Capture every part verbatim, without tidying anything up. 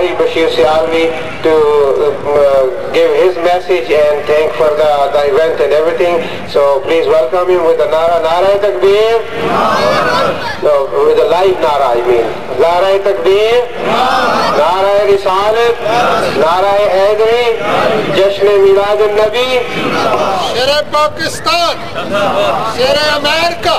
Qari Bashir Sialvi to uh, give his message and thank for the, the event and everything. So please welcome him with the Nara, Nara Takbir. No, with the live Nara, I mean. Nara Takbir, Nara Risalat, Nara Haidari, Jashn Milad al-Nabi. Sher Pakistan, Sher America.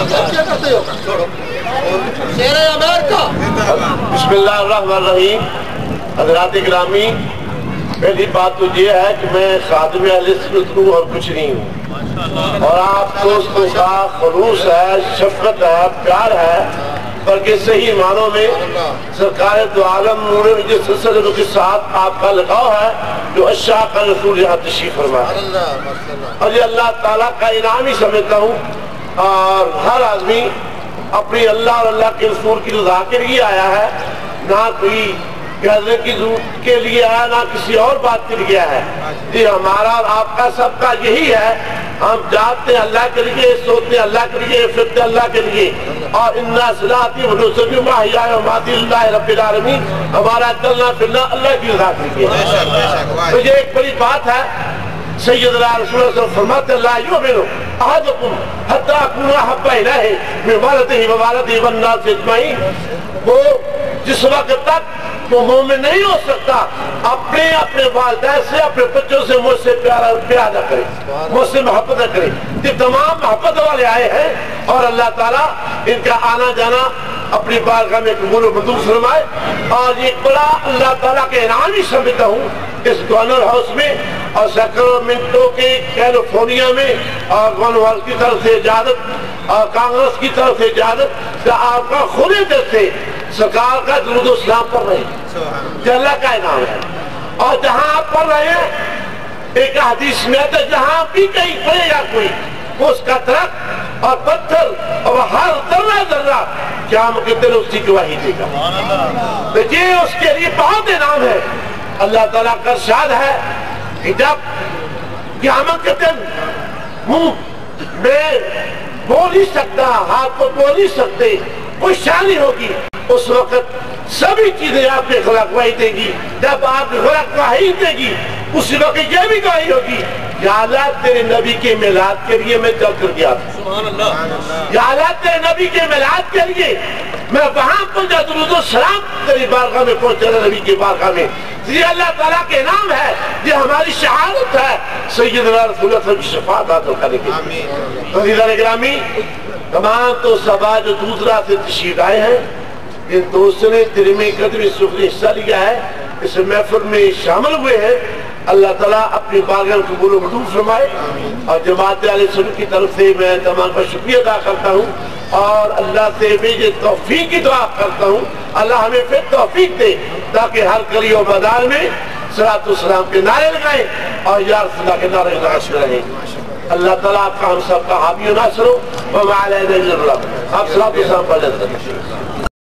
Sher America. बिस्मिल्लाहिर्रहमानिर्रहीम। हज़रात ग्रामी, पहली बात तो ये है कि मैं खादिम अहले सुन्नत हूँ और कुछ नहीं हूँ, और आप दोस्तों का खलूस है, शफकत है, प्यार है, बल्कि सही मानों में सरकार दो आलम नूर जिस सिलसिले के साथ आपका लगाव है, जो अशाह का रसूल यहाँ तशरीफ फरमाया, और ये अल्लाह ताला का इनाम ही समझता हूँ। और हर आदमी अपनी अल्लाह और अल्लाह के रसूल की रज़ा के लिए आया है, ना कोई कहने की जरूरत के लिए आया, ना किसी और बात के लिए है। ये हमारा और आपका सबका यही है, हम जाते हैं अल्लाह के लिए, सोते हैं अल्लाह के लिए, फिरते अल्लाह के लिए। और इन्ना सलाती व नुसुकी व महयाय व ममाती लिल्लाहि रब्बिल आलमीन, हमारा चलना फिरना अल्लाह की रज़ा के लिए। तो ये एक बड़ी बात है। सैयदना रसूलुल्लाह सल्लल्लाहु अलैहि वसल्लम फरमाते ला युमिनु अहदुकुम हत्ता अकूना अहब्बा इलैहि मिन वलदिही व वालिदिही वन नास अजमईन। वो जिस वक्त तक वो मोमिन नहीं हो सकता अपने अपने वालिदैन से, अपने बच्चों से मुझसे प्यार प्यार न करे, मुझसे मोहब्बत न करे। ये तमाम मोहब्बत वाले आए हैं और अल्लाह ताला इनका आना जाना अपनी बारगाह में कबूल व मंजूर फरमाए। और ये बड़ा अल्लाह ताला के इनाम ही समझता हूँ इस गवर्नर हाउस में और सैक्रामेंटो के कैलिफोर्निया में और गवर्नर की तरफ से इजाजत और कांग्रेस की तरफ से इजाजत आपका खुले दिल से सरकार का दुरूद सलाम पढ़ रहे हैं, अल्लाह का इनाम है। और जहाँ आप पढ़ रहे हैं एक हदीस में आता है, जहाँ भी कहीं पड़ेगा कोई उसका तरफ और पत्थर और हर जर्रा जर्रा क्या के दिल उसकी गवाही देगा। तो ये उसके लिए बहुत इनाम है। अल्लाह ताला का इरशाद है कि जब क़यामत के दिन मुंह में बोल ही सकता, हाथ को बोल ही सकते, कोई शानी होगी, उस वक्त सभी चीजें आपके खिलाफ गवाही देगी। जब आपके खिलाफ गवाही देगी उसी वक्त ये भी गवाही होगी, या अल्लाह तेरे नबी के मिलाद के लिए मैं चल कर गया था, या अल्लाह तेरे नबी के मिलाद के लिए मैं वहां पहुंचा, दुरूद सलाम तेरी बारगाह में पहुंचा, नबी की बारगाह में। ये अल्लाह ताला के नाम है, ये हमारी शहादत है सैयदना रसूलुल्लाह सल्लल्लाहु अलैहि वसल्लम की शफाअत हासिल करने की। अज़ीज़ान गिरामी, तमाम तो सभा जो दूसरा से तशरीफ आए हैं, इन दोस्तों ने तिरमी कदमी सुख ने हिस्सा लिया है, इस महफिल में शामिल हुए हैं। अल्लाह ताला अपनी बारगाह में कबूल व मंजूर फरमाए। और जमात अहले सुन्नत की तरफ से मैं तमाम का शुक्रिया अदा करता हूँ और अल्लाह से मुझे तौफीक की दुआ करता हूँ, अल्लाह हमें फिर तौफीक दे ताकि हर गली और बाजार में सलातो सलाम के नारे लगाए और या रसूल के नारे लगाते रहे। अल्लाह ताला आपका हम सब का हामी नासर हो। आप सलातो सलाम पढ़ लेते हैं।